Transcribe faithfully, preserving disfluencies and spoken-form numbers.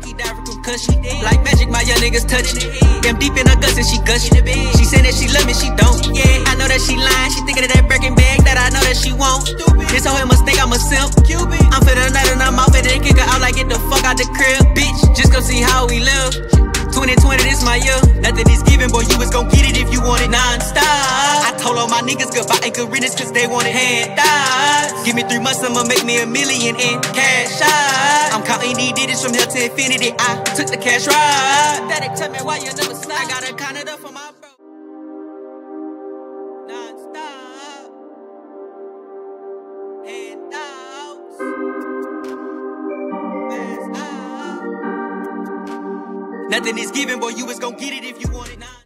he died from concussion. Like magic, my young niggas touching. Damn deep in her guts and she gushing. She said that she love me, she don't. Yeah, I know that she lying. She thinking of that Birkin bag that I know that she won't. This hoe must think I'm a simp. I'm for the night and I'm off it and kick her out like get the fuck out the crib. Bitch, just go see how we live. twenty twenty, this my year. Nothing is given, boy, you was gon' get it if you want it non-stop. I told all my niggas goodbye and good riddance cause they want it handouts. Give me three months, I'ma make me a million in cash out. I'm counting these digits from hell to infinity. I took the cash ride. Daddy, tell me why you never slide. I gotta count it up for my bro. Non-stop. Handouts. Fast out. Nothing is given, boy, you was gon' get it if you want it now.